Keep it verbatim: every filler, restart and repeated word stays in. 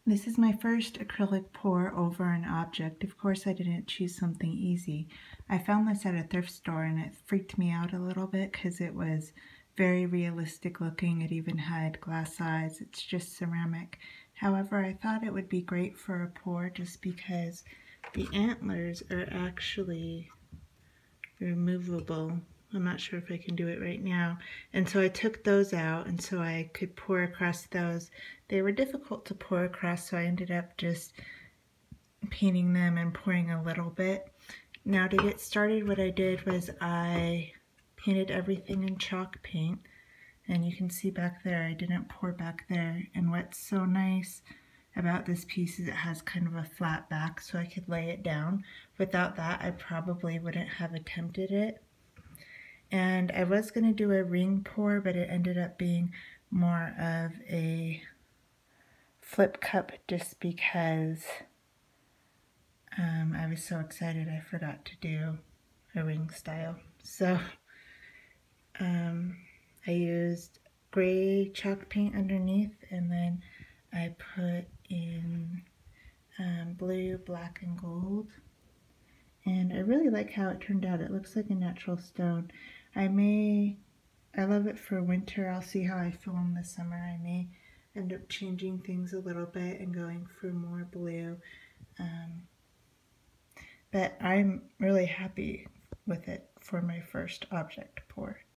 This is my first acrylic pour over an object. Of course, I didn't choose something easy. I found this at a thrift store and it freaked me out a little bit because it was very realistic looking. It even had glass eyes. It's just ceramic. However, I thought it would be great for a pour just because the antlers are actually removable. I'm not sure if I can do it right now. And so I took those out and so I could pour across those. They were difficult to pour across, so I ended up just painting them and pouring a little bit. Now to get started, what I did was I painted everything in chalk paint. And you can see back there, I didn't pour back there. And what's so nice about this piece is it has kind of a flat back, so I could lay it down. Without that, I probably wouldn't have attempted it. And I was going to do a ring pour, but it ended up being more of a flip cup just because um, I was so excited I forgot to do a ring style. So um, I used gray chalk paint underneath, and then I put in um, blue, black, and gold. And I really like how it turned out. It looks like a natural stone. I may, I love it for winter. I'll see how I feel in the summer. I may end up changing things a little bit and going for more blue. Um, but I'm really happy with it for my first object pour.